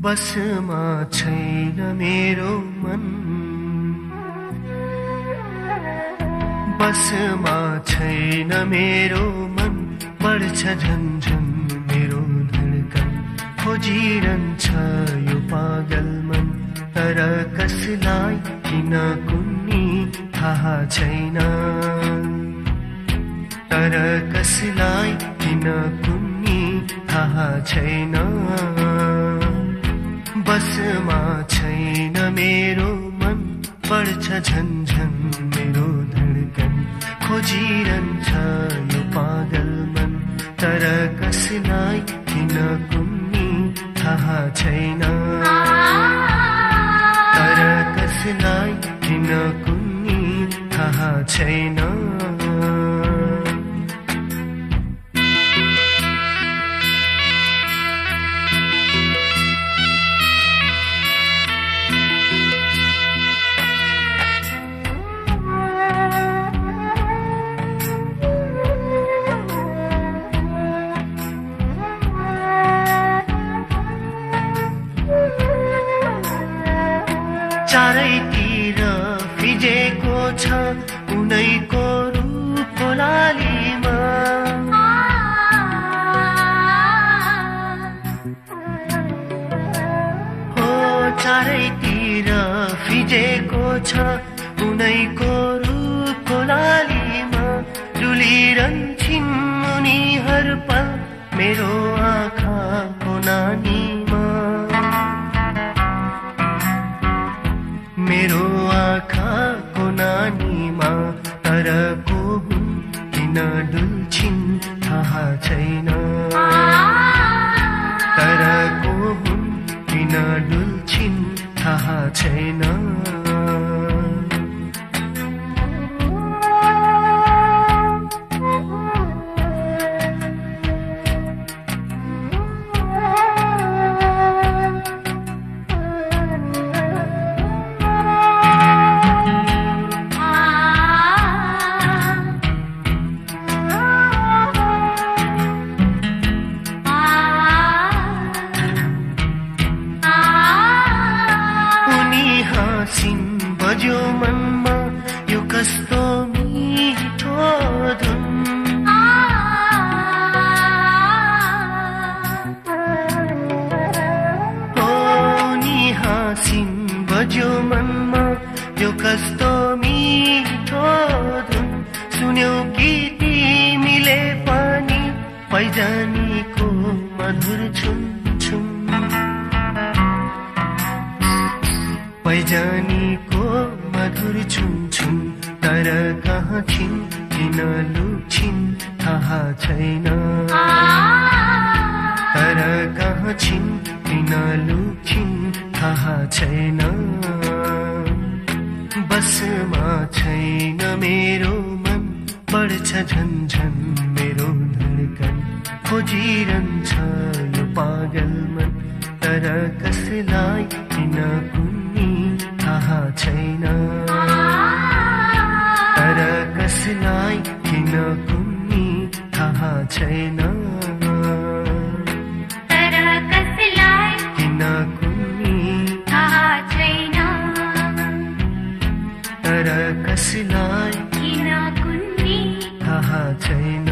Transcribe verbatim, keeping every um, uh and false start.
बसमा छैन मेरो मन, बसमा छैन मेरो मन, बढ्छ झन्झन मेरो धड्कन, खोजिरहन्छ यो पागल मन। तर कसलाई किन कुन्नी थाहा छैन, तर कसलाई किन कुन्नी थाहा छैन। बसमा छैन मेरो मन, बढ्छ झन्झन मेरो धड्कन, खोजिरहन्छ यो पागल मन। तर कसलाई किन कुन्नी थाहा छैन, तर कसलाई किन कुन्नी थाहा छैन। चारैतिर फिजेको छ उनैको रूपको लालीमा, हो चारैतिर फिजेको छ उनैको रूपको लालीमा। डुलिरहन्छन् उनीहरू पल मेरो आँखाको नानीमा, मेरो आँखाको नानीमा। तर को हुन् किन डुल्छिन् थाहा छैन, तर को हुन् किन डुल्छिन् थाहा छैन। हाँसिन् बज्यो मनमा यो कस्तो मिठो धुन, हो नि हाँसिन् बज्यो मनमा यो कस्तो मिठो धुन। सुन्यौ कि तिमीले पनि पैजानीको मधुर छुन छुन, पैजानीको मधुर छुन छुन। तर कहाँ छिन् किन लुक्छिन् थाहा छैन, तर कहाँ छिन् किन लुक्छिन् थाहा छैन। बसमा छैन मेरो मन, बढ्छ झन्झन मेरो धड्कन, खोजिरहन्छ यो पागल मन। तर कसलाई किन कुन्नी थाहा छैन, तर कसलाई किन कुन्नी थाहा छैन, तर कसलाई किन कुन्नी थाहा छैन, तर कसलाई किन कुन्नी थाहा छैन।